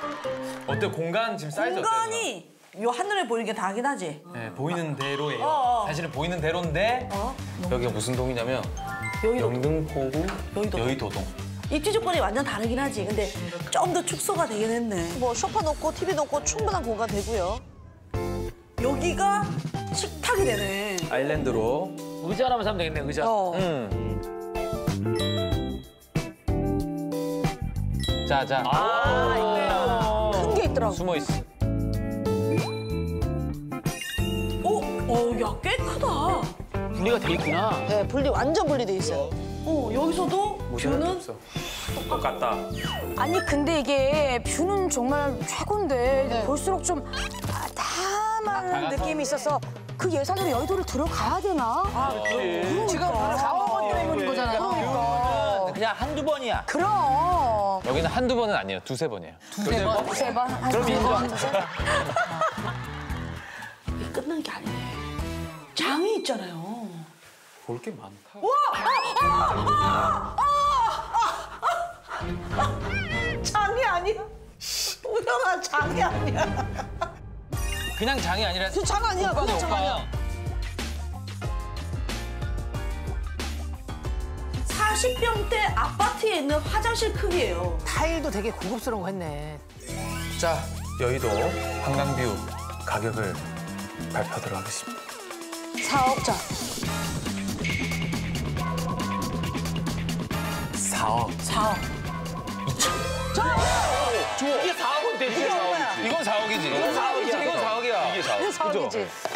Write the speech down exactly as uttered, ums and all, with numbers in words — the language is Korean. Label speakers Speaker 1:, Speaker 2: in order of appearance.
Speaker 1: 어때 공간 지금 사이즈 어때요?
Speaker 2: 공간이 요 한눈에 보이는 게 다긴 하지.
Speaker 1: 네, 보이는 대로예요.
Speaker 2: 어어.
Speaker 1: 사실은 보이는 대로인데
Speaker 2: 어?
Speaker 1: 여기가 무슨 동이냐면
Speaker 2: 여의도.
Speaker 1: 영등포구
Speaker 2: 여의도.
Speaker 1: 여의도동.
Speaker 2: 입지 조건이 완전 다르긴 하지. 근데 좀 더 축소가 되긴 했네.
Speaker 3: 뭐 소파 놓고 티비 놓고 충분한 공간 되고요.
Speaker 2: 여기가 식탁이 되네.
Speaker 1: 아일랜드로.
Speaker 4: 의자 하나만 사면 되겠네, 의자.
Speaker 3: 어.
Speaker 1: 음. 자, 자.
Speaker 4: 아,
Speaker 3: 큰 게 있더라고.
Speaker 1: 숨어 있어.
Speaker 2: 어? 어, 야, 꽤 크다.
Speaker 4: 분리가 돼 있구나.
Speaker 3: 네, 분리 완전 분리돼 있어요.
Speaker 2: 어, 여기서도 뷰는
Speaker 1: 똑같다.
Speaker 5: 아니 근데 이게 뷰는 정말 최고인데
Speaker 3: 네.
Speaker 5: 볼수록 좀 담담한 느낌이 있어서 그 예산으로 여의도를 들어가야 되나?
Speaker 4: 아,
Speaker 3: 지금 바로 사억원 때문인 거잖아요. 그러니까.
Speaker 4: 그냥 한두 번이야.
Speaker 5: 그럼
Speaker 1: 여기는 한두 번은 아니에요. 두세 번이에요.
Speaker 5: 두세 번, 두세 번, 한
Speaker 4: 그럼
Speaker 5: 두
Speaker 4: 인정.
Speaker 5: 번, 두세 번.
Speaker 2: 이게 끝난 게 아니네. 장이 있잖아요.
Speaker 1: 볼 게 많다.
Speaker 2: 장이 아니야. 우영아, 장이 아니야.
Speaker 1: 그냥 장이 아니라
Speaker 3: 그 장 아니야, 그냥 장 아니야.
Speaker 2: 사십 평대 아파트에 있는 화장실 크기예요.
Speaker 3: 타일도 되게 고급스러운 거 했네.
Speaker 1: 자, 여의도 관광뷰 가격을 발표하도록 하겠습니다.
Speaker 5: 사억자.
Speaker 1: 사억.
Speaker 2: 사억.
Speaker 4: 이게 사억은 되지, 사억이지.
Speaker 1: 이건 사억이지.
Speaker 4: 이건 사억이야.
Speaker 1: 이건 사억이야. 이게 사억.
Speaker 3: 이거 사억이지.